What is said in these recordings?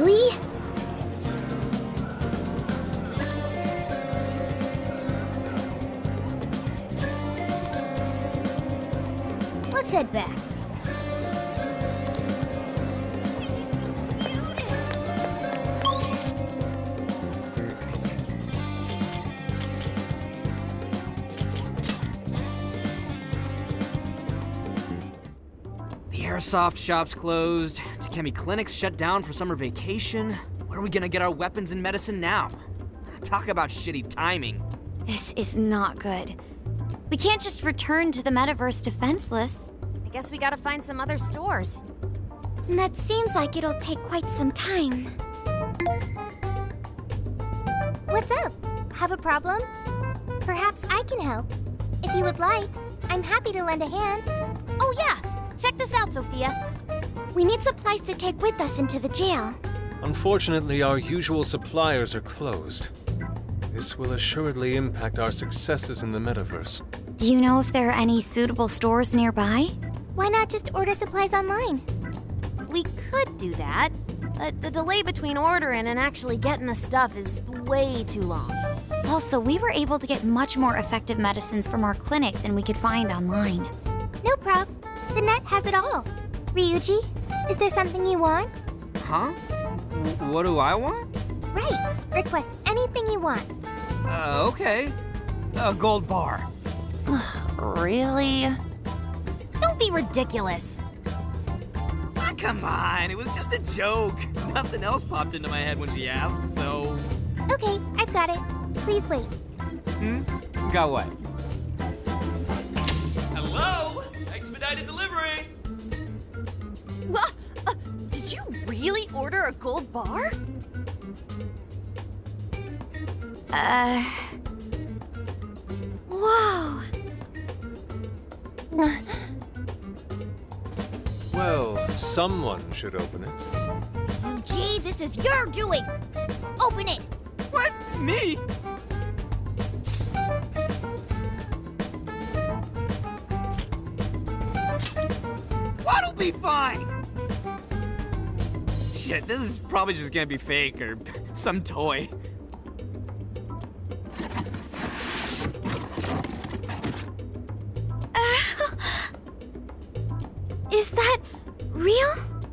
Really? Let's head back. The airsoft shop's closed. Takemi Clinic's shut down for summer vacation. Where are we gonna get our weapons and medicine now? Talk about shitty timing. This is not good. We can't just return to the metaverse defenseless. I guess we gotta find some other stores. That seems like it'll take quite some time. What's up? Have a problem? Perhaps I can help. If you would like, I'm happy to lend a hand. Oh yeah! Check this out, Sophia. We need supplies to take with us into the jail. Unfortunately, our usual suppliers are closed. This will assuredly impact our successes in the metaverse. Do you know if there are any suitable stores nearby? Why not just order supplies online? We could do that, but the delay between ordering and actually getting the stuff is way too long. Also, we were able to get much more effective medicines from our clinic than we could find online. No prob. The net has it all. Ryuji, is there something you want? Huh? What do I want? Right. Request anything you want. Okay. A gold bar. Really? Don't be ridiculous. Ah, come on, it was just a joke. Nothing else popped into my head when she asked, so... Okay, I've got it. Please wait. Got what? Hello? Expedited delivery! What? Did you really order a gold bar? Whoa. Well, someone should open it. Gee, this is your doing. Open it. What? Me? What'll be fine? Shit, this is probably just gonna be fake or some toy. Is that real?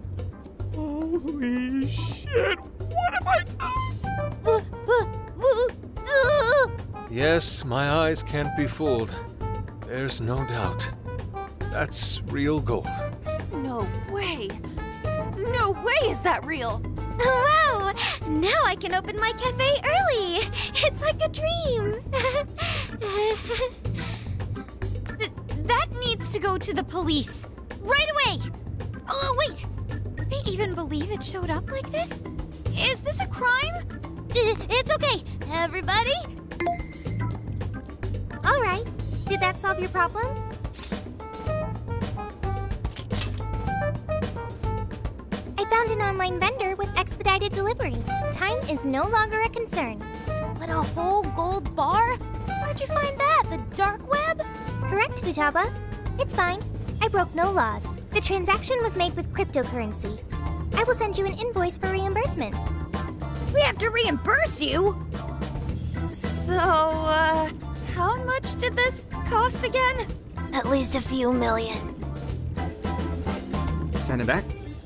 Holy shit, what if I... Yes, my eyes can't be fooled. There's no doubt. That's real gold. No way. No way is that real. Wow! Now I can open my cafe early. It's like a dream. That needs to go to the police. Right away! Oh, wait! They even believe it showed up like this? Is this a crime? It's okay, everybody. All right. Did that solve your problem? I found an online vendor with expedited delivery. Time is no longer a concern. But a whole gold bar? Where'd you find that? The dark web? Correct, Futaba. It's fine. I broke no laws. The transaction was made with cryptocurrency. I will send you an invoice for reimbursement. We have to reimburse you? So, how much did this cost again? At least a few million. Send it back?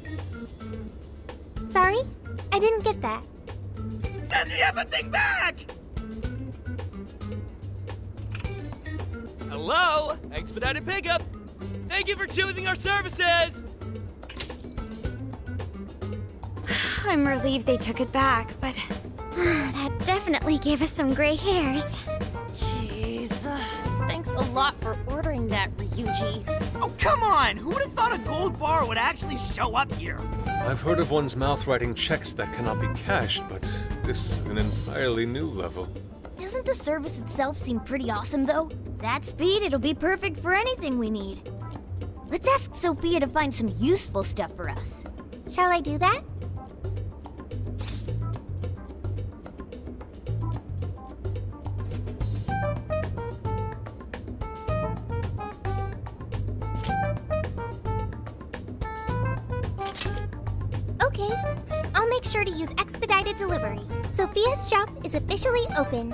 Sorry? I didn't get that. Send the effing thing back! Hello? Expedited pickup! Thank you for choosing our services! I'm relieved they took it back, but... That definitely gave us some gray hairs. Jeez. Thanks a lot for ordering that, Ryuji. Oh, come on! Who would have thought a gold bar would actually show up here? I've heard of one's mouth writing checks that cannot be cashed, but this is an entirely new level. Doesn't the service itself seem pretty awesome, though? That speed, it'll be perfect for anything we need. Let's ask Sophia to find some useful stuff for us. Shall I do that? Okay, I'll make make sure to use expedited delivery. Sophia's shop is officially open.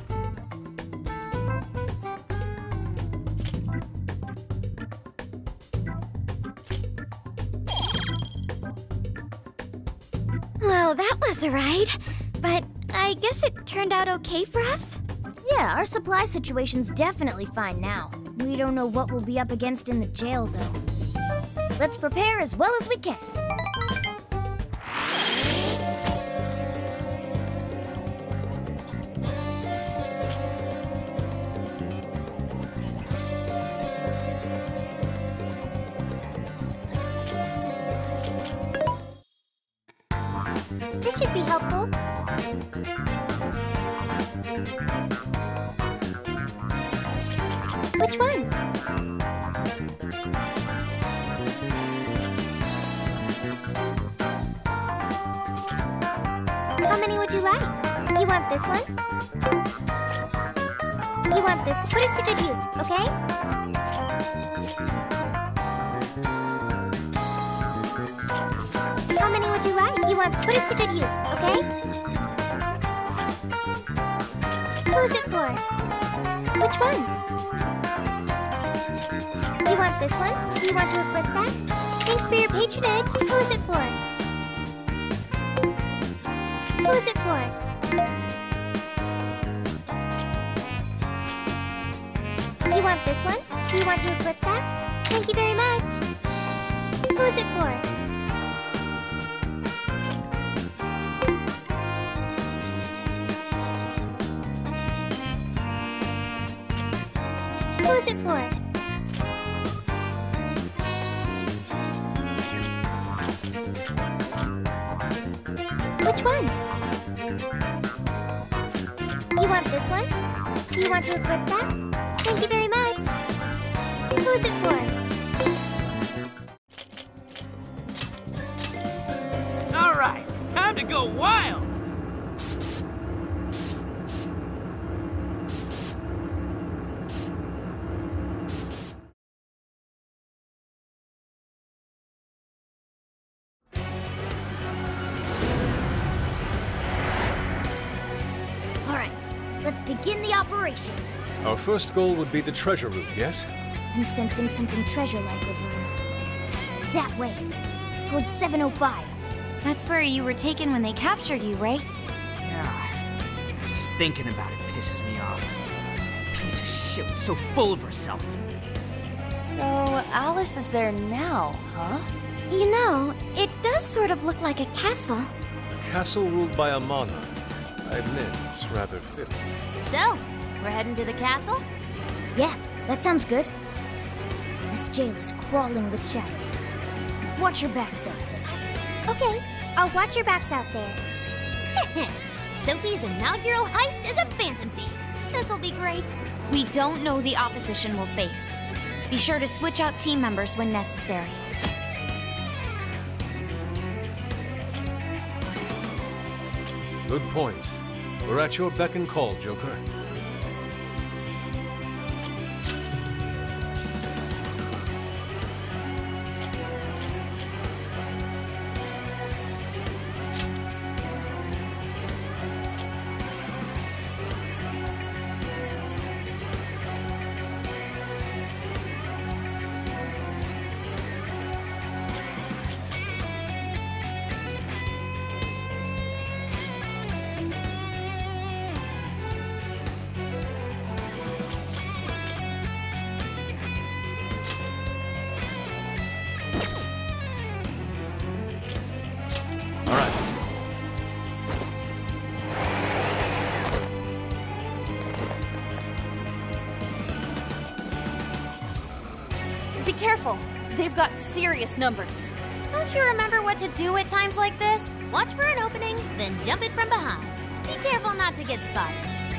Well, that was a ride. But I guess it turned out okay for us? Yeah, our supply situation's definitely fine now. We don't know what we'll be up against in the jail, though. Let's prepare as well as we can. This should be helpful. Which one? How many would you like? You want this one? You want this? Put it to good use, okay? How many would you like? You want put it to good use, okay? Who's it for? Which one? You want this one? You want to equip that? Thanks for your patronage. Who's it for? Who's it for? You want this one? You want to equip that? Thank you very much. Who's it for? Who's it for? Which one? You want this one? You want to equip that? Thank you very much. Who's it for? All right, time to go wild! Let's begin the operation. Our first goal would be the treasure room, yes? I'm sensing something treasure-like over here. That way, towards 705. That's where you were taken when they captured you, right? Yeah. Just thinking about it pisses me off. Piece of shit, so full of herself. So, Alice is there now, huh? You know, it does sort of look like a castle. A castle ruled by a monarch. I admit, it's rather fitting. So, we're heading to the castle? Yeah, that sounds good. This jail is crawling with shadows. Watch your backs out there. Okay, I'll watch your backs out there. Sophie's inaugural heist is a phantom thief. This'll be great. We don't know the opposition we'll face. Be sure to switch out team members when necessary. Good point. We're at your beck and call, Joker. Be careful. They've got serious numbers. Don't you remember what to do at times like this? Watch for an opening, then jump it from behind. Be careful not to get spotted.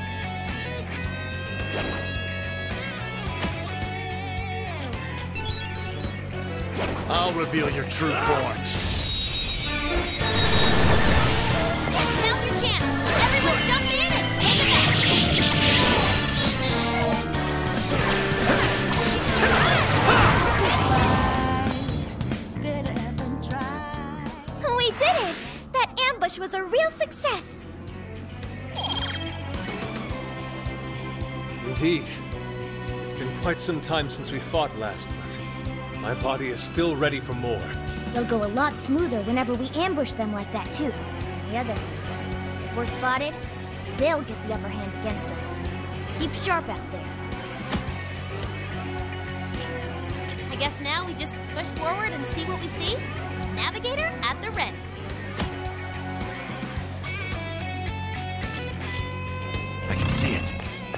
I'll reveal your true forms. Now's your chance. Everyone jump in and take it back. We did it! That ambush ambush was a real success. Indeed. It's been quite some time since we fought last, but my body is still ready for more. They'll go a lot smoother whenever we ambush them like that, too. On the other hand, if we're spotted, they'll get the upper hand against us. Keep sharp out there. I guess now we just push forward and see what we see. Navigator at the ready. I can see it.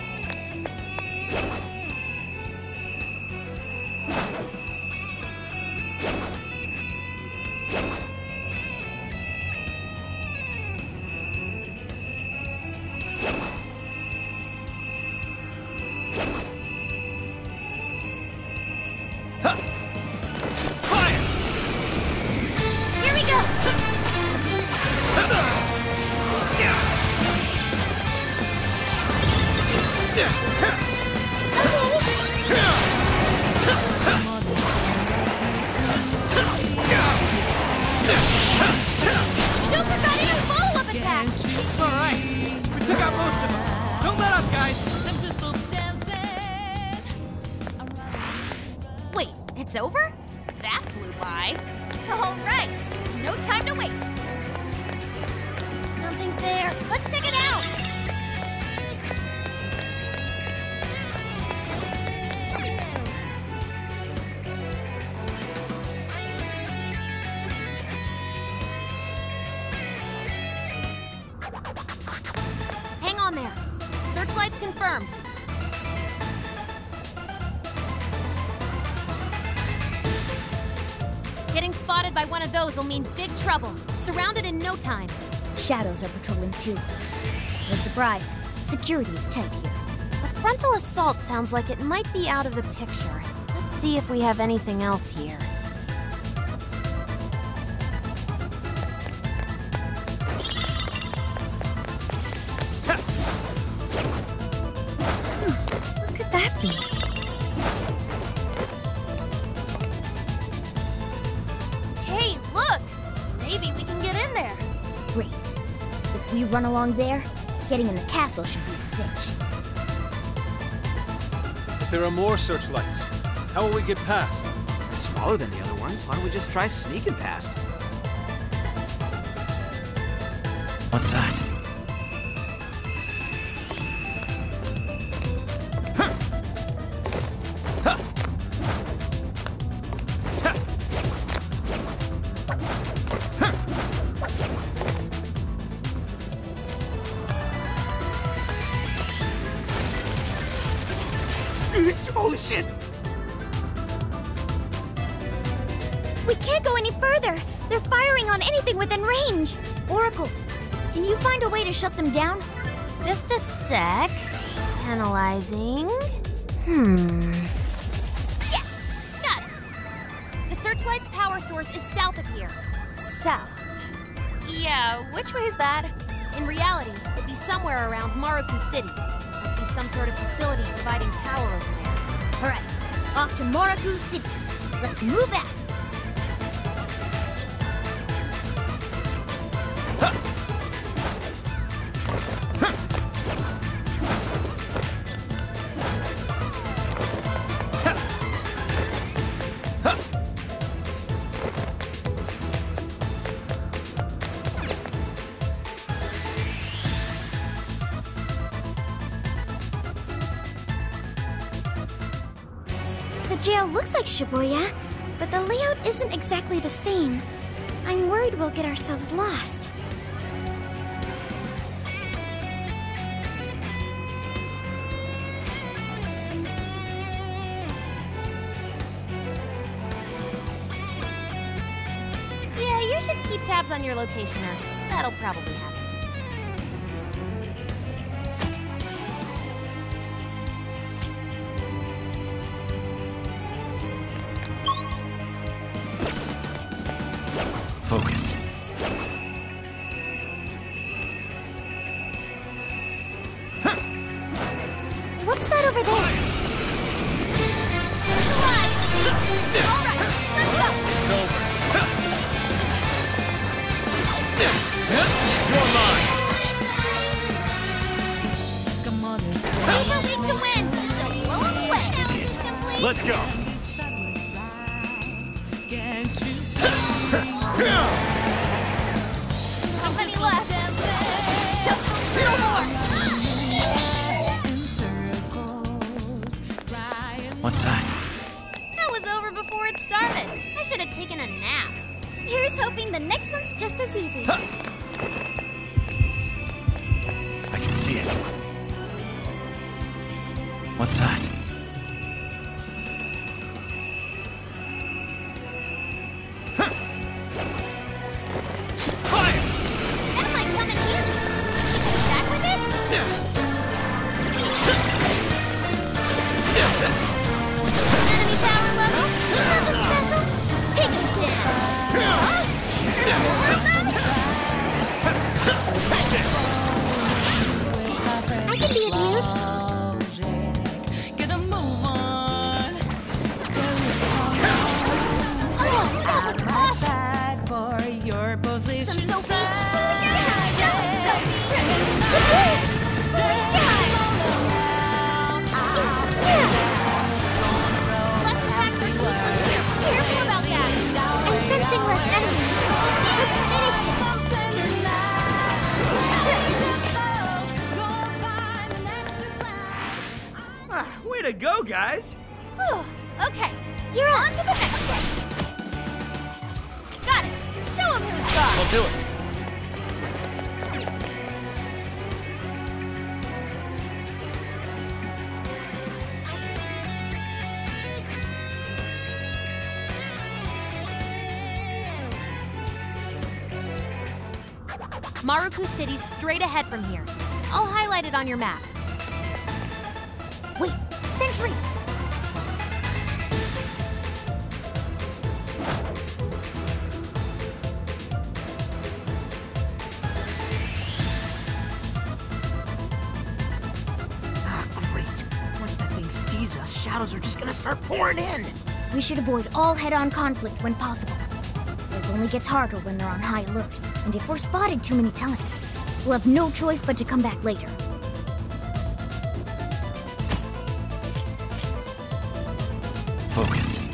Here we go! Don't forget any follow-up attack! It's alright. We took out most of them. Don't let up, guys. I'm just still dancing. Wait, it's over? That flew by. All right, no time to waste. Something's there. Let's check it out. Hang on there. Searchlights confirmed. Getting spotted by one of those will mean big trouble. Surrounded in no time. Shadows are patrolling, too. No surprise. Security is tight here. A frontal assault sounds like it might be out of the picture. Let's see if we have anything else here. What could that be? Hey, look! Maybe we can get in there. Great. If we run along there, getting in the castle should be a cinch. But there are more searchlights. How will we get past? They're smaller than the other ones. Why don't we just try sneaking past? What's that? Holy shit! We can't go any further. They're firing on anything within range. Oracle, can you find a way to shut them down? Just a sec. Analyzing. Yes! Got it! The searchlight's power source is south of here. South. Yeah, which way is that? In reality, it'd be somewhere around Maruku City. Must be some sort of facility providing power over there. All right, off to Maruku City. Let's move back. The jail looks like Shibuya, but the layout isn't exactly the same. I'm worried we'll get ourselves lost. Yeah, you should keep tabs on your locationer. That'll probably happen. Focus. What's that over there? All right, let's go! It's over. Let's go. How many left? Just a little more. What's that? That was over before it started. I should have taken a nap. Here's hoping the next one's just as easy. I can see it. What's that? That might come in handy. You can attack with it? Enemy power level? Nothing special? Take it down. I can be of use. Some Sophie. Left attacks are useless here. Be careful about that. I'm sensing less enemies. Let's finish Way to go, guys! Whew. Okay, You're on to the next one. Got it. Show him who's boss. I'll do it. Maruku City's straight ahead from here. I'll highlight it on your map. Wait, sentry! Great. Once that thing sees us, shadows are just gonna start pouring in. We should avoid all head-on conflict when possible. It only gets harder when they're on high alert, and if we're spotted too many times, we'll have no choice but to come back later. Focus.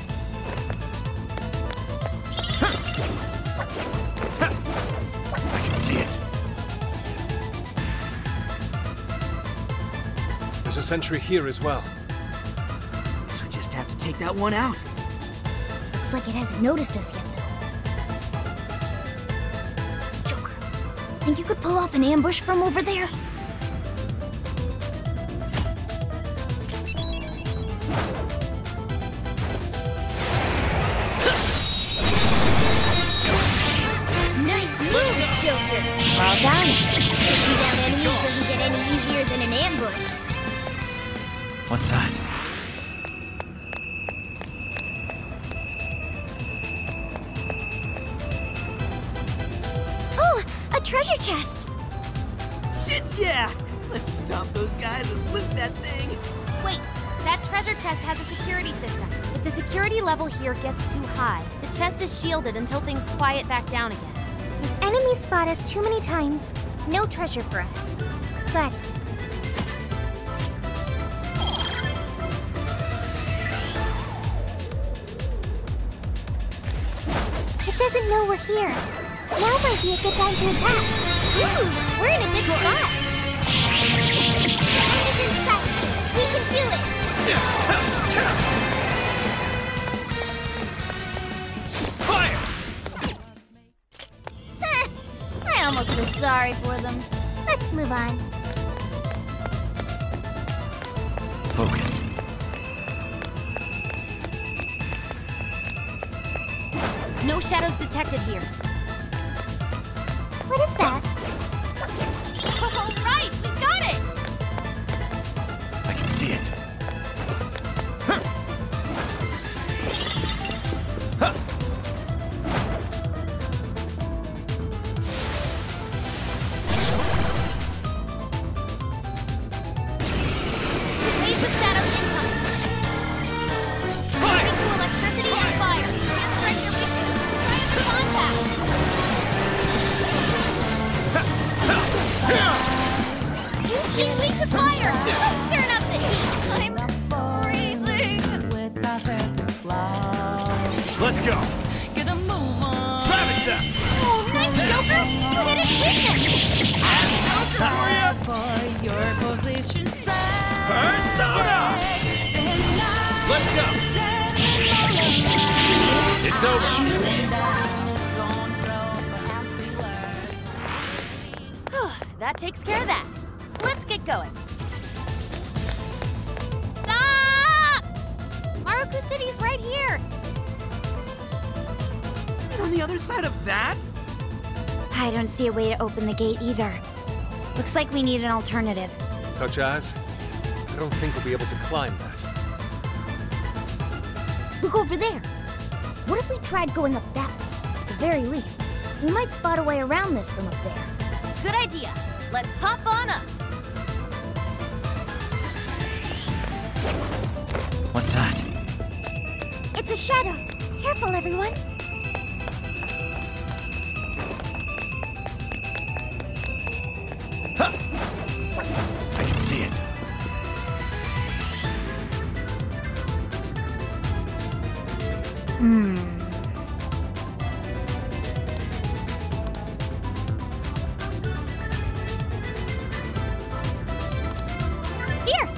I can see it. There's a sentry here as well. Guess we just have to take that one out. Looks like it hasn't noticed us yet, though. Joker, think you could pull off an ambush from over there? Nice move, Joker! Well done. Taking down enemies doesn't get any easier than an ambush. What's that? Oh, a treasure chest! Shit, yeah! Let's stomp those guys and loot that thing. Wait, that treasure chest has a security system. If the security level here gets too high, the chest is shielded until things quiet back down again. If enemies spot us too many times, no treasure for us. But it doesn't know we're here. Now might be a good time to attack. Ooh, we're in a good spot. Enemies in sight. We can do it. Fire! I almost feel sorry for them. Let's move on. Focus. No shadows detected here. What is that? All right, we got it. I can see it. Waves of shadows incoming. Moving to electricity and fire. Can't strike your weakness. Try the contact. Being weak to fire. Let's turn up the heat. I'm freezing. that takes care of that. Let's get going. Stop! Maruku City's right here. And on the other side of that? I don't see a way to open the gate either. Looks like we need an alternative. Such as? I don't think we'll be able to climb that. Look over there. What if we tried going up that way? At the very least, we might spot a way around this from up there. Good idea. Let's hop on up. What's that? It's a shadow. Careful, everyone. I can see it. Here.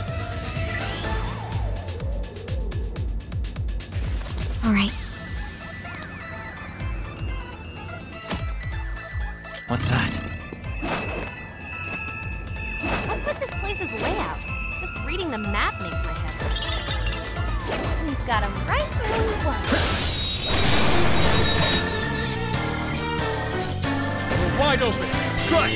All right. What's that? What's with this place's layout? Just reading the map makes my head hurt. We've got him right where we want. We're wide open. Strike!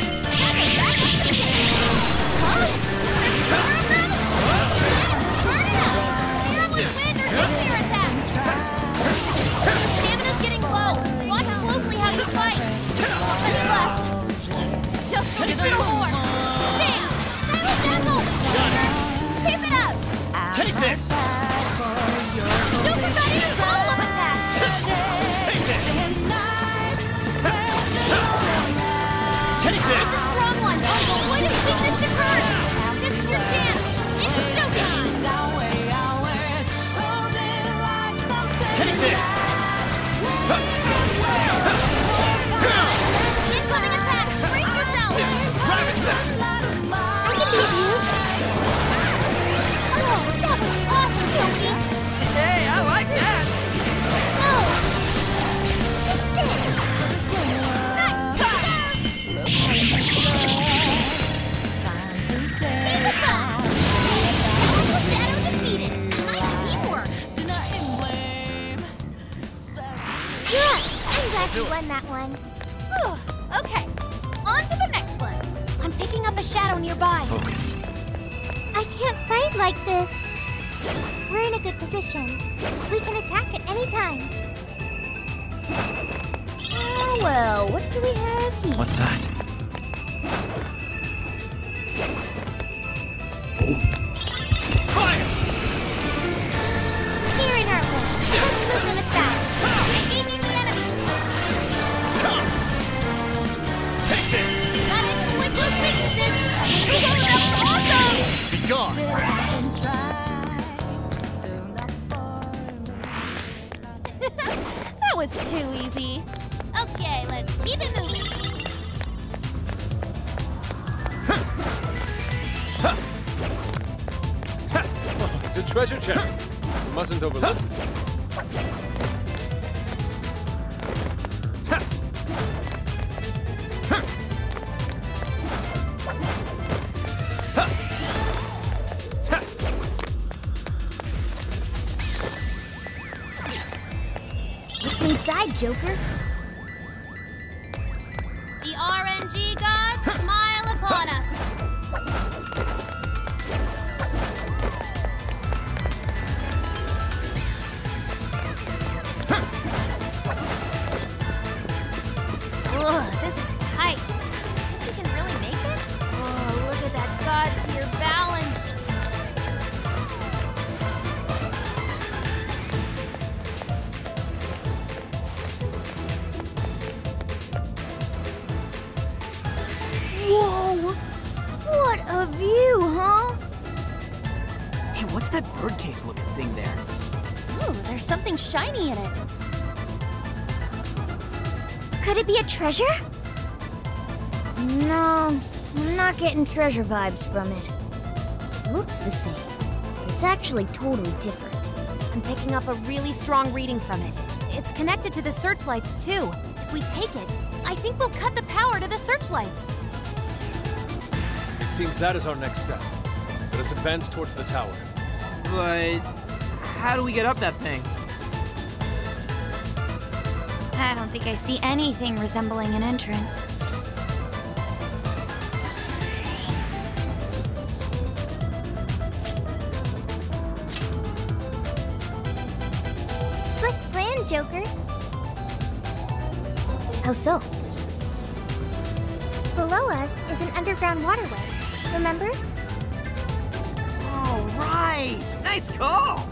Stamina's getting low. Watch closely how you fight. On your left. Just a little more. Sam! Style dazzle! Keep it up! Take this! Super Buddy follow-up attack! Take this! Take It's a this! strong one. Avoid its weakness to curse. This is your chance. It's showtime. Take this! Incoming attack. Brace yourself. Ravage that! I can be of use. Oh, that was awesome, Sophie. Hey, I like that! Nice try. Shadow defeated. Nice teamwork. Yeah, I'm glad you won that one. Whew. Okay, on to the next one. I'm picking up a shadow nearby. Focus. I can't fight like this. We're in a good position. We can attack at any time. Oh, well, what do we have here? What's that? Here in our way. Let's move them aside. Engaging the enemy. Take this! Gotta exploit those weaknesses. Whoa, that was awesome. Be gone! That was too easy. Okay, let's keep it moving. It's a treasure chest. We mustn't overlook it. What's inside, Joker? The RNG gods smile upon us. Ugh, this is tight. Think we can really make it? Oh, look at that god tier balance. Whoa! What a view, huh? Hey, what's that birdcage looking thing there? Ooh, there's something shiny in it. Could it be a treasure? No, I'm not getting treasure vibes from it. Looks the same. It's actually totally different. I'm picking up a really strong reading from it. It's connected to the searchlights, too. If we take it, I think we'll cut the power to the searchlights. Seems that is our next step. Let us advance towards the tower. But how do we get up that thing? I don't think I see anything resembling an entrance. Slick plan, Joker. How so? Below us is an underground waterway. Remember? Oh, right! Nice call!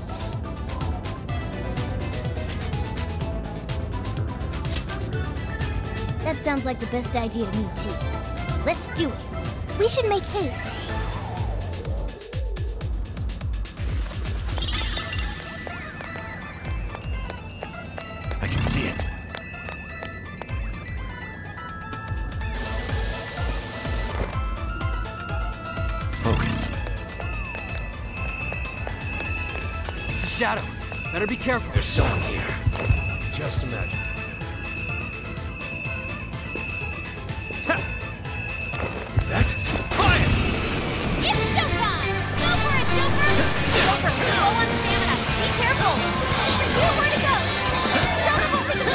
That sounds like the best idea to me, too. Let's do it. We should make haste. I can see it. Focus. It's a shadow. Better be careful. There's someone here. Just imagine. Is that? Fire! It's showtime! Go for it, Joker! Joker, we're low on stamina. Be careful! It's a clear where to go! Show them what we can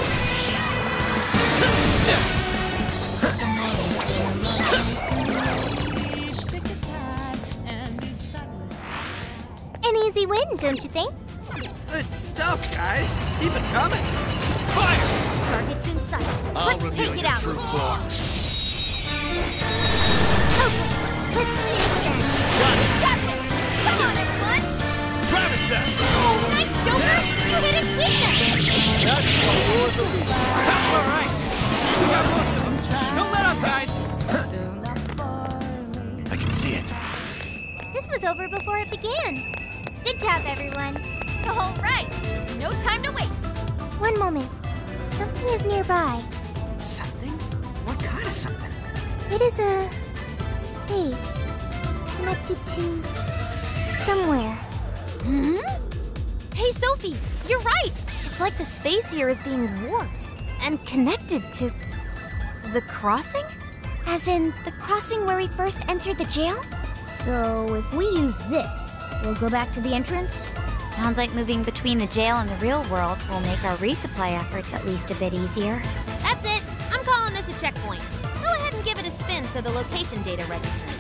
An easy win, don't you think? Good stuff, guys. Keep it coming. Target's in sight. I'll Let's reveal take it your out. true form. Okay, let's finish then. Got this! Come on, everyone! Travis that! Oh, nice, Joker! You hit its weakness! That's what we're the lead. All right. We got most of them. Don't let up, guys. I can see it. This was over before it began. Good job, everyone. All right. No time to waste. One moment. Something is nearby. Something? What kind of something? It is a space connected to somewhere. Hey, Sophie, you're right! It's like the space here is being warped and connected to the crossing? As in the crossing where we first entered the jail? So, if we use this, we'll go back to the entrance? Sounds like moving between the jail and the real world will make our resupply efforts at least a bit easier. That's it. I'm calling this a checkpoint. Go ahead and give it a spin so the location data registers.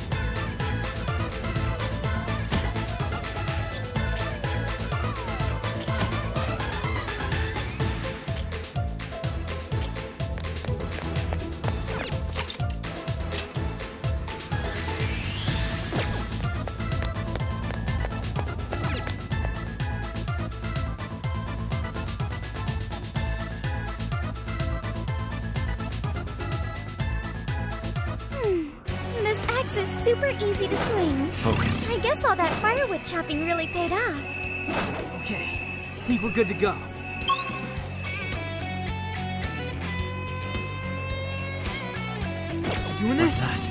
This axe is super easy to swing. Focus. I guess all that firewood chopping really paid off. Okay. I think we're good to go. Doing What's this? that?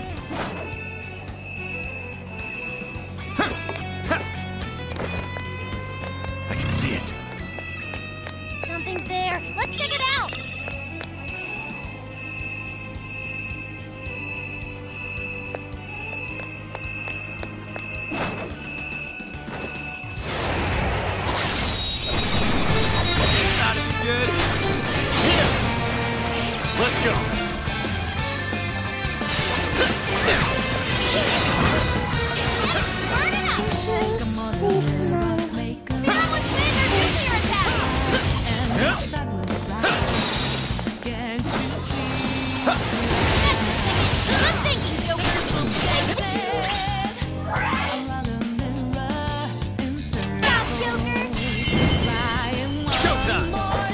I can see it. Something's there. Let's check it out! Gotta be good. Let's go. Burn it up! That was laser nuclear attack! Good thinking, Joker! Stop, Joker! Showtime!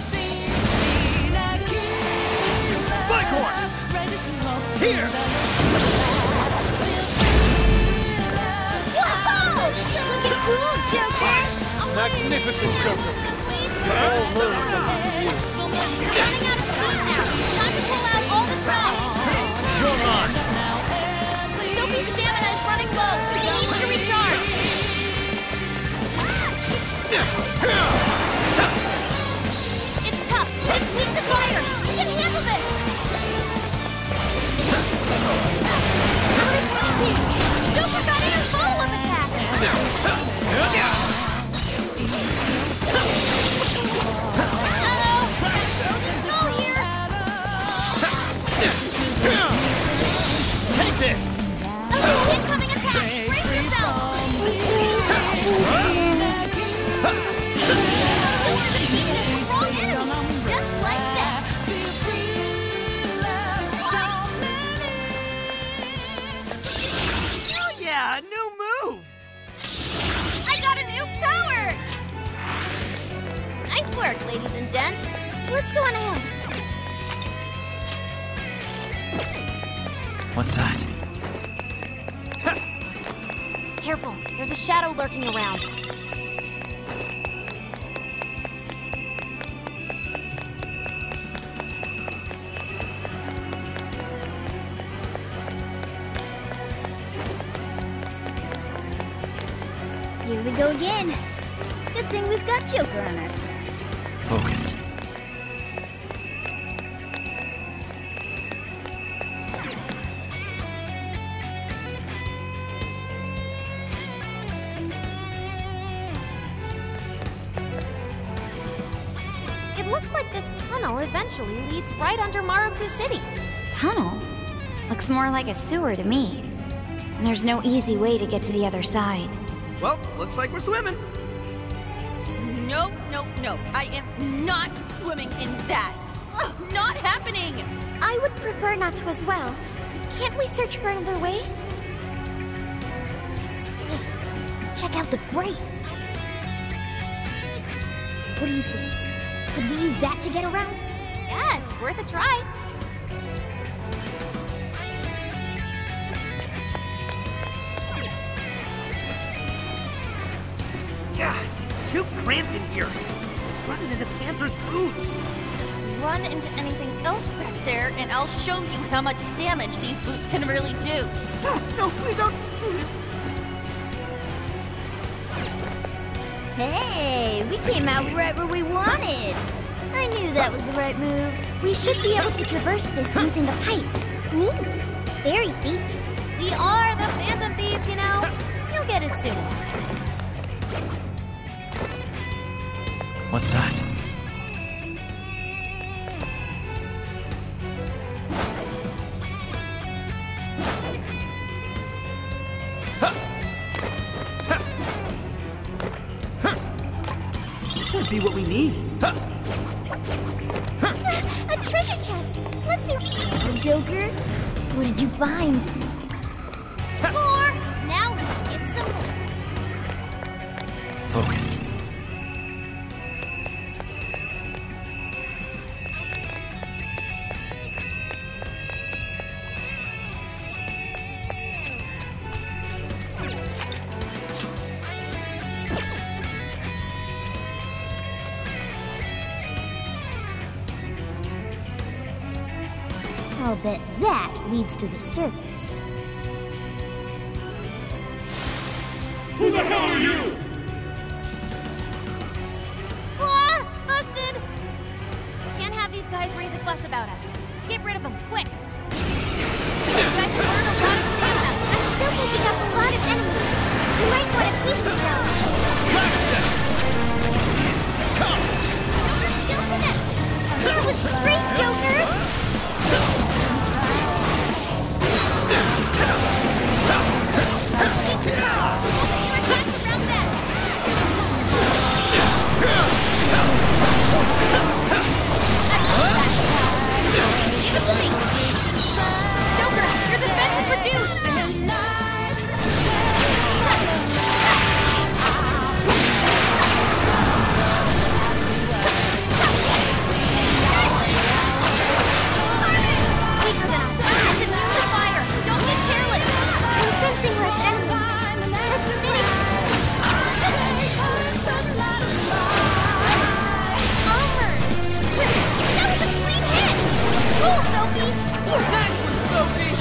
Flycorn! Here! Whoa! Looking cool, Joker! Magnificent, Joker. We'll all learn something from you. Running out of steam now! Time to pull out all the stops! You're on! Sophie's stamina is running low! She needs to recharge! It's tough! It's weak to fire! We can handle this! Rotate! gents. Let's go on ahead. What's that? Careful, there's a shadow lurking around. Here we go again. Good thing we've got Joker on our side. Focus. It looks like this tunnel eventually leads right under Maruku City. Tunnel? Looks more like a sewer to me. And there's no easy way to get to the other side. Well, looks like we're swimming. No, no, no. I am not swimming in that. Ugh, not happening! I would prefer not to as well. Can't we search for another way? Hey, check out the grate. What do you think? Could we use that to get around? Yeah, it's worth a try. Yeah, it's too cramped in here. Running into Panther's boots. Run into anything else back there, and I'll show you how much damage these boots can really do. No, please don't. Hey, we came out right where we wanted. I knew that was the right move. We should be able to traverse this using the pipes. Neat. Very thiefy. We are the Phantom Thieves, you know. You'll get it soon. What's that? This might be what we need. A treasure chest. Let's see. The Joker, what did you find? More! Now let's get some more. Focus. I'll bet that leads to the surface. Who the hell are you? Ah! Busted! Can't have these guys raise a fuss about us. Get rid of them, quick! You guys have burned a lot of stamina. I'm still picking up a lot of enemies. You might want to pace yourself. I can see it. Come! Joker's still finished! That was great, Joker! Attacks around that! Give it to me! Joker, your defense is reduced! Weaker than us! It's immune to fire! Don't get careless! I'm sensing less enemies. Let's finish. That was a clean hit! Cool, Sophie! Nice one, Sophie!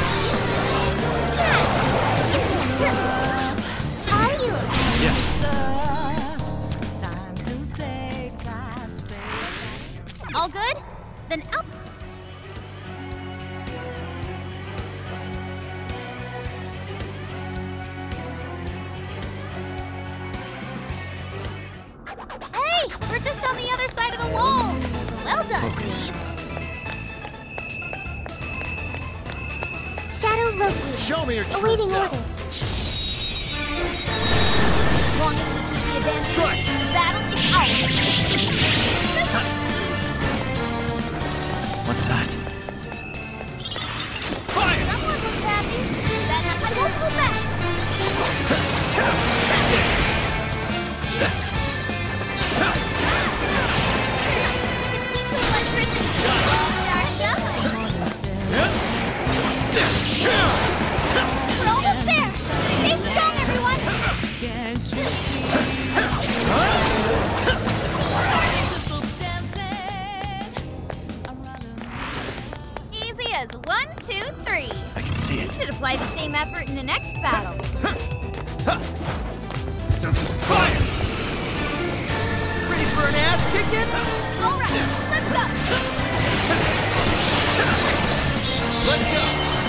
Are you? All good? Then up! Hey! We're just on the other side of the wall! Well done, Focus. thieves! Shadow Loki. Show me your true Awaiting self. orders. As long as we keep the advantage, Strike. the battle is ours! What's that? Fire! Someone looks happy. That happens. I won't go back! see it. Should apply the same effort in the next battle. Fire! Ready for an ass kicking? All right, let's go. Let's go!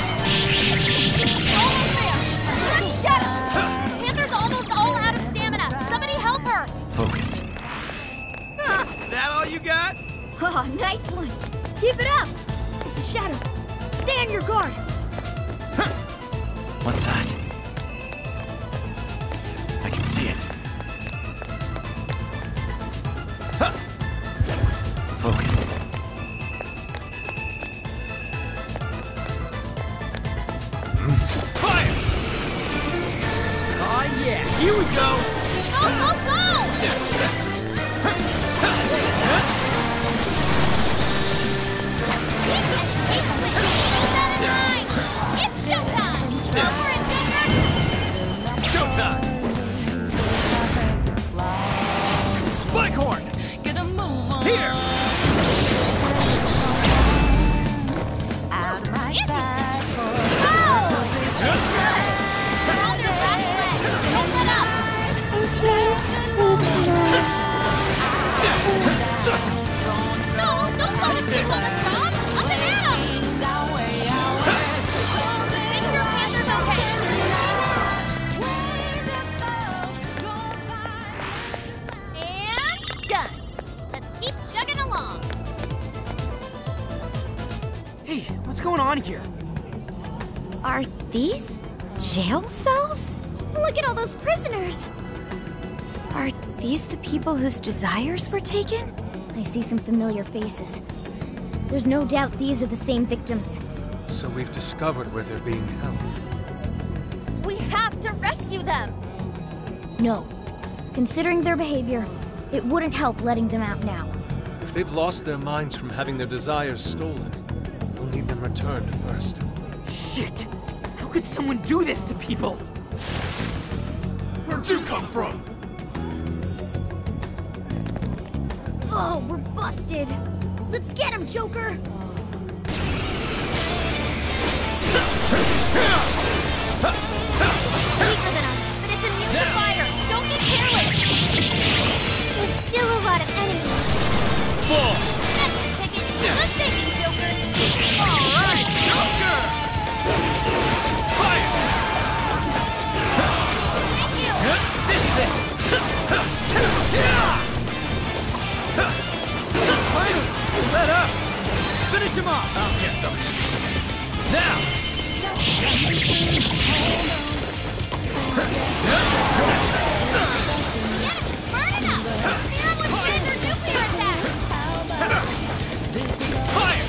Almost there! Let's get him! Panther's almost all out of stamina! Somebody help her! Focus. That all you got? Oh, nice one. Keep it up. It's a shadow. Stay on your guard. What's that? I can see it. Focus. Fire! Aw, yeah, here we go! Go, go, go! We can take a win! Keep that in mind! It's showtime! Go for it, Panther! Showtime! Blackhorn! Here! Out of my sight. They're on their back leg! Don't let up! No, don't fall asleep on the top! Up and at 'em! Make sure Panther's okay! And done! Let's keep chugging along! Hey, what's going on here? Are these jail cells? Look at all those prisoners. Are these the people whose desires were taken? I see some familiar faces. There's no doubt these are the same victims. So we've discovered where they're being held. We have to rescue them. No. Considering their behavior, it wouldn't help letting them out now. If they've lost their minds from having their desires stolen, we'll need them returned first. Shit! How could someone do this to people? Where'd you come from? Oh, we're busted. Let's get him, Joker! Weaker than us, but it's immune to fire! Don't get careless! There's still a lot of enemies. Fall! That's the ticket! Good thinking, Joker! Alright, Joker! Fire! Thank you! This is it! Finally! Let up! Finish him off! I'll get them! Now! Burn it up! Fear with Panther nuclear attack! Fire!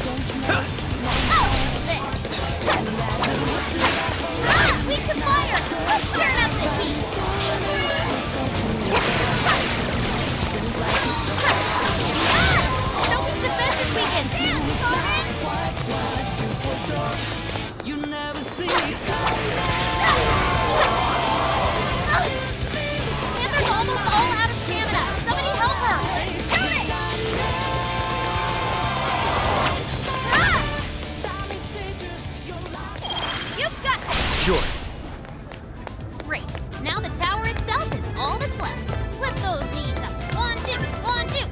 Weak to fire! Let's turn up the heat! Sophie's defense is weakened! You never see Panther's almost all out of stamina! Somebody help her! Do it! You've got this. Sure. Great. Now the tower itself is all that's left. Flip those knees up. 1, 2, 1, 2.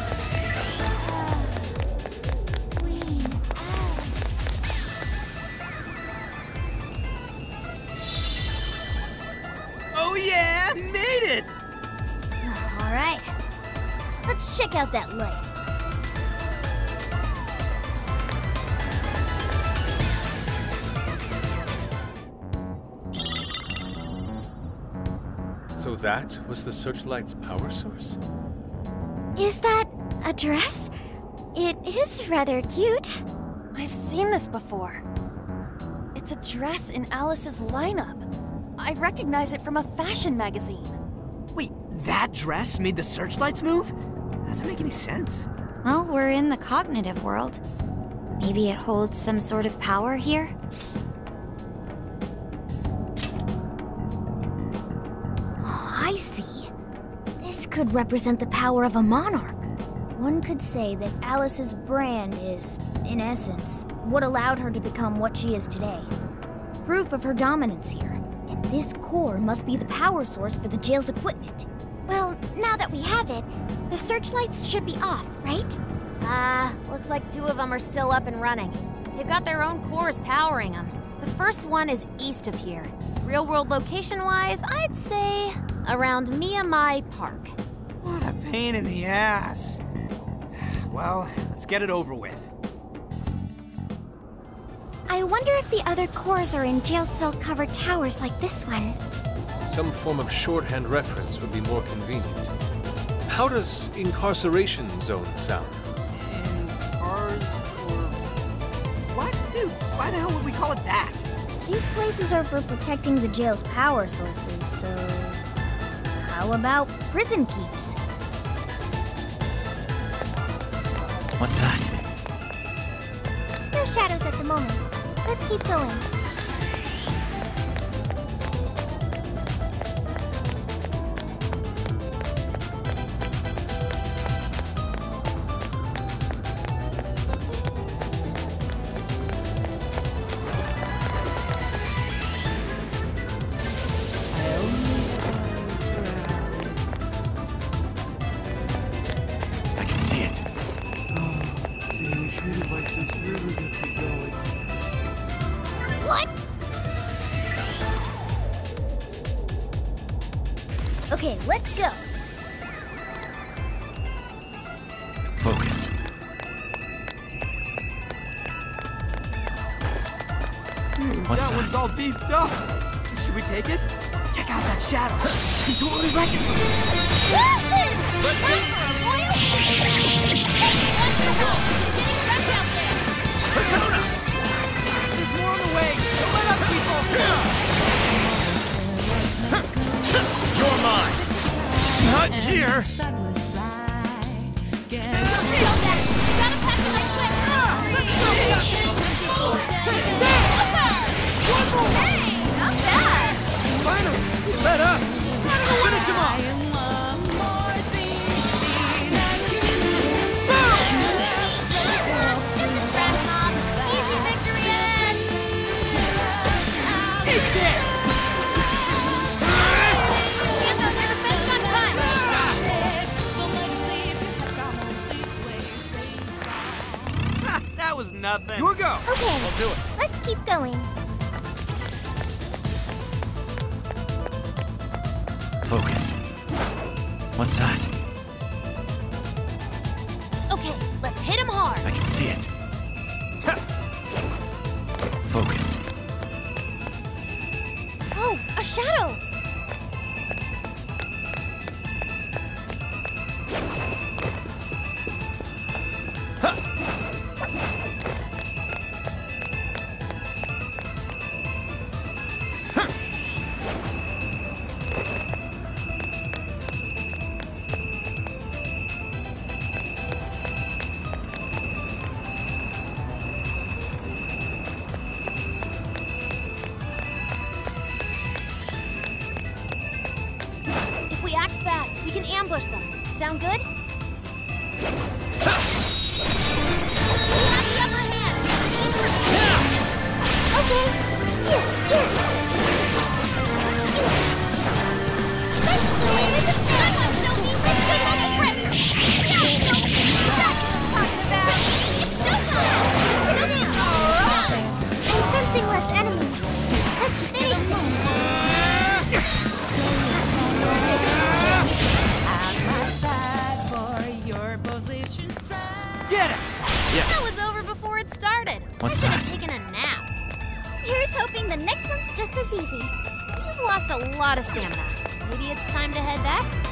Oh yeah! Made it! All right. Let's check out that light. So that was the searchlight's power source? Is that a dress? It is rather cute. I've seen this before. It's a dress in Alice's lineup. I recognize it from a fashion magazine. Wait, that dress made the searchlights move? Doesn't make any sense. Well, we're in the cognitive world. Maybe it holds some sort of power here? I see. This could represent the power of a monarch. One could say that Alice's brand is, in essence, what allowed her to become what she is today. proof of her dominance here. And this core must be the power source for the jail's equipment. Well, now that we have it, the searchlights should be off, right? Looks like 2 of them are still up and running. They've got their own cores powering them. The first one is east of here. Real-world location-wise, I'd say around Miyamai Park. What a pain in the ass. Well, let's get it over with. I wonder if the other cores are in jail cell-covered towers like this one. Some form of shorthand reference would be more convenient. How does incarceration zone sound? What? Dude, why the hell would we call it that? These places are for protecting the jail's power sources, so... how about prison keeps? What's that? No shadows at the moment. Let's keep going. I can see it. Being treated like this really gets you going. What? Okay, let's go. Focus. Dude, What's that that? one's all beefed up. Should we take it? Check out that shadow. He totally recognized. Let's go! Persona! There's more on the way. Don't let up, people. You're mine. Not here. Finally, let up. Finish him off. That was nothing. Your go. Okay, I'll do it. let's keep going. Focus. What's that? Okay, let's hit him hard. I can see it. Focus. Oh, a shadow! If we act fast, we can ambush them. Sound good? Have the upper hand. I'm sensing less enemies. Let's finish them. Get it. That was over before it started. What's I should have that? taken a nap. Here's hoping the next one's just as easy. You've lost a lot of stamina. Maybe it's time to head back?